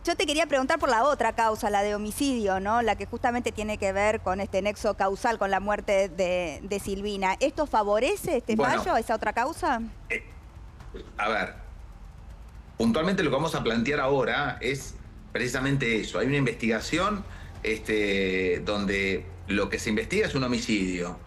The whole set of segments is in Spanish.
Yo te quería preguntar por la otra causa, la de homicidio, ¿no? La que justamente tiene que ver con este nexo causal con la muerte de Silvina. ¿Esto favorece este fallo, esa otra causa? A ver, puntualmente lo que vamos a plantear ahora es precisamente eso. Hay una investigación donde lo que se investiga es un homicidio.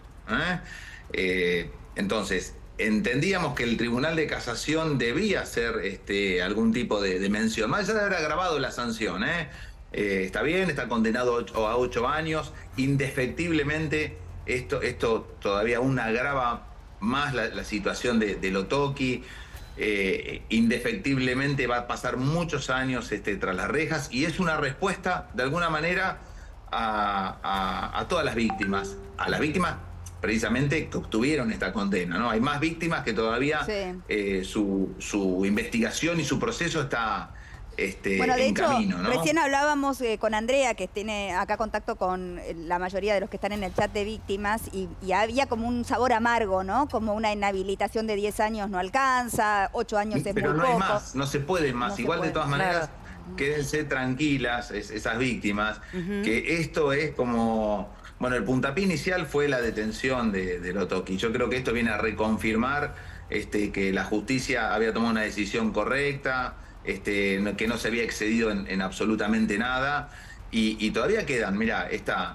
Entonces, entendíamos que el Tribunal de Casación debía hacer algún tipo de mención, más allá de haber agravado la sanción. Está bien, está condenado a 8 años, indefectiblemente esto todavía aún agrava más la situación de Lotoki. Indefectiblemente va a pasar muchos años tras las rejas, y es una respuesta de alguna manera a todas las víctimas, a las víctimas precisamente que obtuvieron esta condena, ¿no? Hay más víctimas que todavía su investigación y su proceso está bueno, de en hecho, camino, ¿no? Recién hablábamos con Andrea, que tiene acá contacto con la mayoría de los que están en el chat de víctimas, y había como un sabor amargo, ¿no? Como una inhabilitación de 10 años no alcanza, 8 años es muy poco. Pero no hay más, no se puede más. No Igual de todas maneras, quédense tranquilas esas víctimas, que esto es como... Bueno, el puntapié inicial fue la detención de Lotoki. Yo creo que esto viene a reconfirmar que la justicia había tomado una decisión correcta, que no se había excedido en absolutamente nada. Y todavía quedan, mirá, está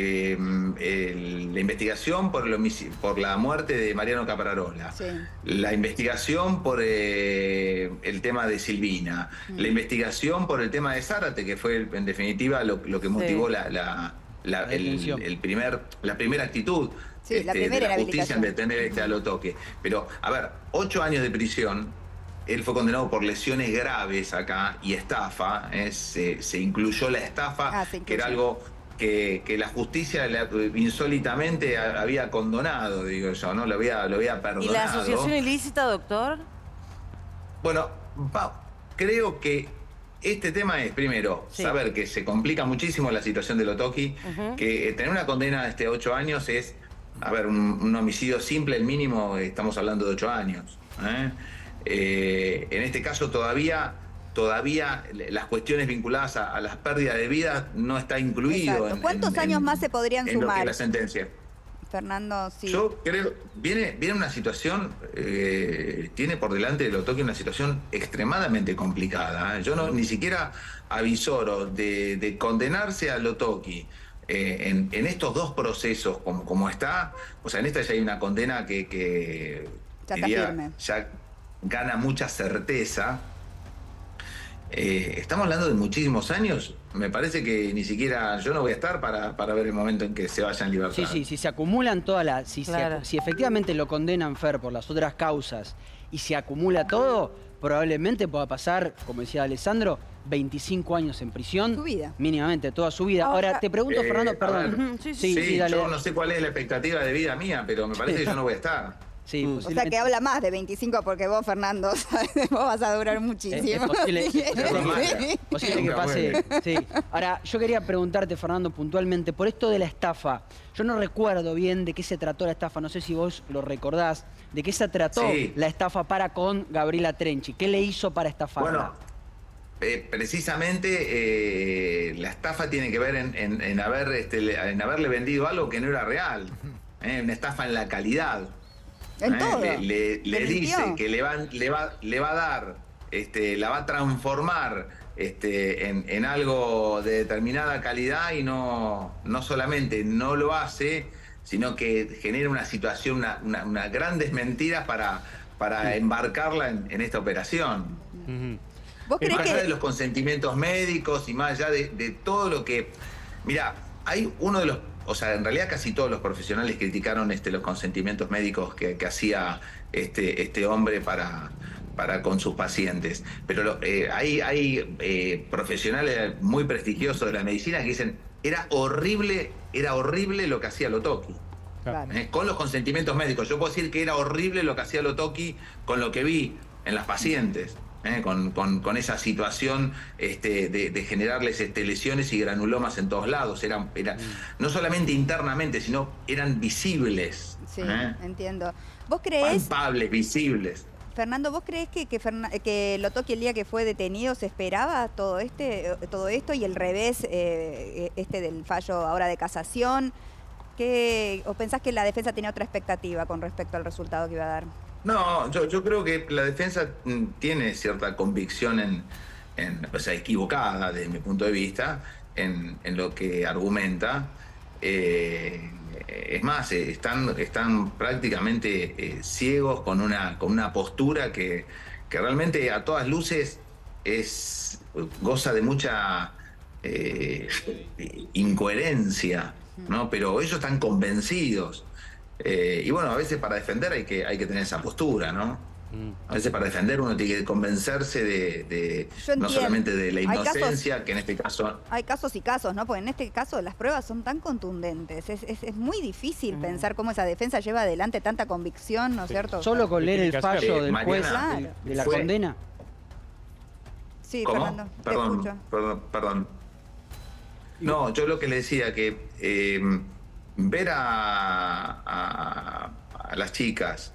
la investigación por la muerte de Mariano Caprarola, la investigación por el tema de Silvina, la investigación por el tema de Zárate, que fue en definitiva lo que motivó la primera actitud de la justicia en detener a Lotoki. Pero, a ver, 8 años de prisión. Él fue condenado por lesiones graves acá y estafa. Se incluyó la estafa, que era algo que la justicia insólitamente había condonado, digo yo, ¿no? Lo había perdonado. ¿Y la asociación ilícita, doctor? Bueno, creo que este tema es, primero, saber que se complica muchísimo la situación de Lotoki, que tener una condena de 8 años es, a ver, un homicidio simple, el mínimo, estamos hablando de 8 años. En este caso todavía las cuestiones vinculadas a las pérdidas de vida no está incluido. ¿Cuántos años más se podrían sumar? Lo que es la sentencia. Fernando, sí. Yo creo, viene una situación, tiene por delante de Lotoki una situación extremadamente complicada. Yo ni siquiera avisoro de condenarse a Lotoki en estos dos procesos como está. O sea, en esta ya hay una condena que ya gana mucha certeza. Estamos hablando de muchísimos años. Me parece que ni siquiera yo no voy a estar para ver el momento en que se vaya en libertad. Sí, si se acumulan todas las... Si efectivamente lo condenan, Fer, por las otras causas y se acumula todo, probablemente pueda pasar, como decía Alessandro, 25 años en prisión. Su vida. Mínimamente, toda su vida. Ahora, te pregunto, Fernando, perdón. Sí, dale. Yo no sé cuál es la expectativa de vida mía, pero me parece que yo no voy a estar. Sí, o sea que habla más de 25 porque vos, Fernando, vos vas a durar muchísimo. Es posible que pase. Sí. Ahora, yo quería preguntarte, Fernando, puntualmente, por esto de la estafa. Yo no recuerdo bien de qué se trató la estafa, no sé si vos lo recordás, de qué se trató la estafa con Gabriela Trenchi. ¿Qué le hizo para estafarla? Bueno, precisamente la estafa tiene que ver en haberle vendido algo que no era real. Una estafa en la calidad. En todo. Le dice que le va a dar, la va a transformar en algo de determinada calidad, y no solamente no lo hace, sino que genera una situación, unas grandes mentiras para embarcarla en esta operación. ¿Vos creés más allá de los consentimientos médicos y más allá de todo lo que... Mira, hay uno de los... O sea, en realidad casi todos los profesionales criticaron los consentimientos médicos que hacía este hombre para con sus pacientes. Pero hay profesionales muy prestigiosos de la medicina que dicen era horrible lo que hacía Lotoki. Claro. Con los consentimientos médicos. Yo puedo decir que era horrible lo que hacía Lotoki con lo que vi en las pacientes. Con esa situación de generarles lesiones y granulomas en todos lados. Era no solamente internamente, sino eran visibles. Sí, entiendo. ¿Vos creés? Palpables, visibles. Fernando, ¿vos creés que Lotoki el día que fue detenido se esperaba todo esto y el revés del fallo ahora de casación? ¿O pensás que la defensa tenía otra expectativa con respecto al resultado que iba a dar? No, yo creo que la defensa tiene cierta convicción o sea, equivocada desde mi punto de vista, en lo que argumenta. Es más, están prácticamente ciegos con una postura que realmente a todas luces goza de mucha incoherencia, ¿no? Pero ellos están convencidos. Y bueno, a veces para defender hay que tener esa postura, ¿no? A veces para defender uno tiene que convencerse no solamente de la inocencia, que en este caso... Hay casos y casos, ¿no? Porque en este caso las pruebas son tan contundentes. Es muy difícil pensar cómo esa defensa lleva adelante tanta convicción, ¿no es cierto? Solo con leer el fallo del juez de la condena. Sí, ¿Cómo? Fernando, te escucho. Perdón. No, yo lo que le decía que ver a las chicas,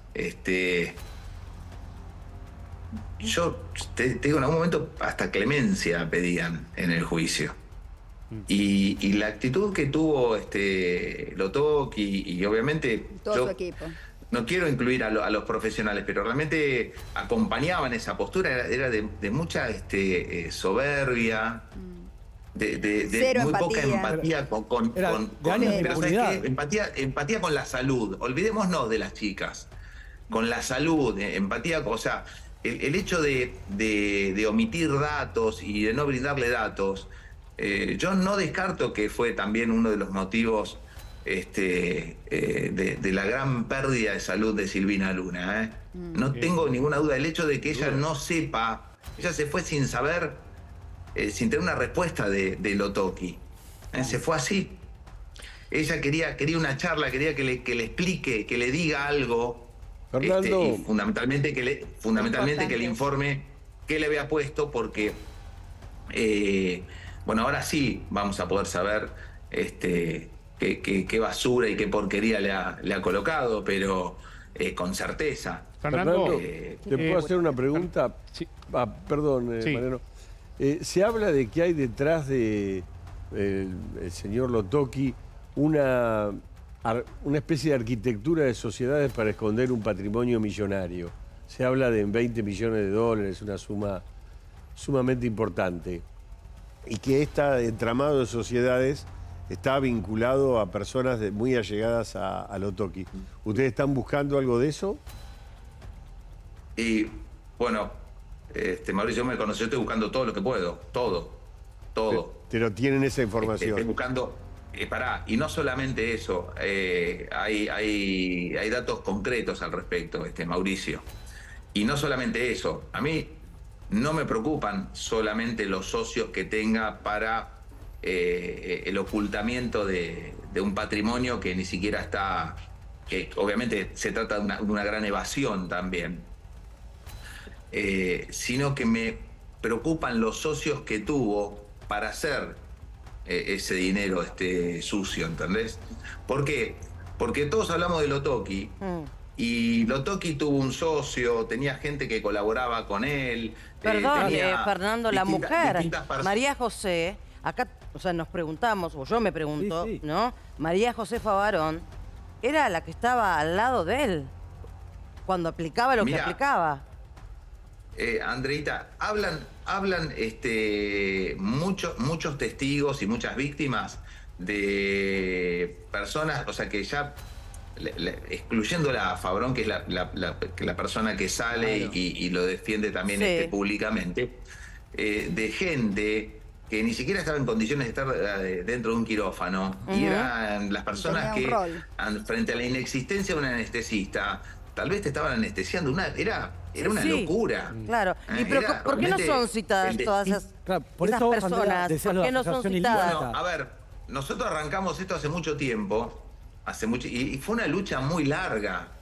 yo te digo, en algún momento hasta clemencia pedían en el juicio. Y la actitud que tuvo Lotoki y obviamente todo su equipo. No quiero incluir a los profesionales, pero realmente acompañaban esa postura, era de mucha soberbia, de muy poca empatía pero ¿sabes qué? Empatía con la salud. Olvidémonos de las chicas. Con la salud, empatía, o sea, el hecho de omitir datos y de no brindarle datos, yo no descarto que fue también uno de los motivos de la gran pérdida de salud de Silvina Luna. No tengo ninguna duda. El hecho de que ella no sepa, ella se fue sin saber, sin tener una respuesta de Lotoki. Se fue así. Ella quería una charla, quería que le explique, que le diga algo. Y fundamentalmente que le informe qué le había puesto, porque bueno, ahora sí vamos a poder saber qué basura y qué porquería le ha colocado, pero con certeza. Fernando, ¿te puedo hacer una pregunta? Sí. Perdón, Sí. Mariano. Se habla de que hay detrás de el señor Lotoki una especie de arquitectura de sociedades para esconder un patrimonio millonario. Se habla de 20 millones de dólares, una suma sumamente importante. Y que este entramado de sociedades está vinculado a personas muy allegadas a Lotoki. ¿Ustedes están buscando algo de eso? Y bueno, Mauricio me conoció, estoy buscando todo lo que puedo, todo. Pero tienen esa información. Estoy buscando... y no solamente eso, hay datos concretos al respecto, Mauricio. Y no solamente eso, a mí no me preocupan solamente los socios que tenga para el ocultamiento de un patrimonio que ni siquiera está, que obviamente se trata de una gran evasión también, sino que me preocupan los socios que tuvo para hacer ese dinero sucio, ¿entendés? ¿Por qué? Porque todos hablamos de Lotoki y Lotoki tuvo un socio, tenía gente que colaboraba con él. Perdón, Fernando, la mujer, María José, acá, o sea, nos preguntamos, o yo me pregunto, sí. ¿No? María José Favarón era la que estaba al lado de él cuando aplicaba lo que aplicaba. Andreita, hablan muchos testigos y muchas víctimas de personas, o sea, que ya, excluyéndola a Favarón, que es la persona que sale, claro, y lo defiende también públicamente, de gente que ni siquiera estaba en condiciones de estar dentro de un quirófano, y eran las personas que, frente a la inexistencia de un anestesista, tal vez te estaban anestesiando. Era una locura. Claro. ¿Y pero por qué no son citadas todas esas personas? ¿Por qué no son citadas? Bueno, a ver, nosotros arrancamos esto hace mucho tiempo, y fue una lucha muy larga.